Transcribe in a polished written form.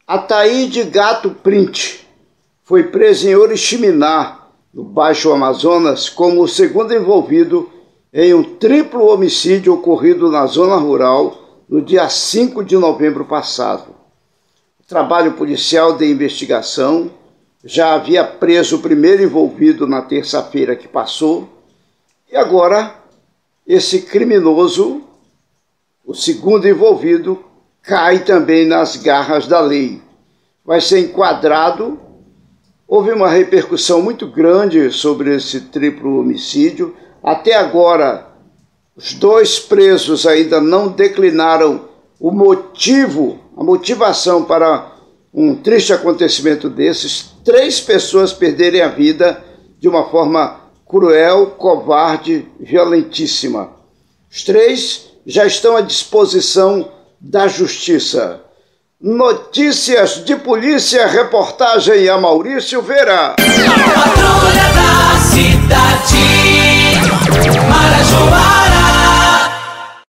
Ataíde Gato Print foi preso em Oriximiná, no Baixo Amazonas, como o segundo envolvido em um triplo homicídio ocorrido na zona rural no dia 5 de novembro passado. O trabalho policial de investigação já havia preso o primeiro envolvido na terça-feira que passou, e agora esse criminoso, o segundo envolvido, cai também nas garras da lei. Vai ser enquadrado. Houve uma repercussão muito grande sobre esse triplo homicídio. Até agora, os dois presos ainda não declinaram o motivo, a motivação para um triste acontecimento desses. 3 pessoas perderem a vida de uma forma cruel, covarde, violentíssima. Os 3 já estão à disposição da Justiça. Notícias de polícia, reportagem a Maurício Vera. Patrulha da cidade, Marajoara.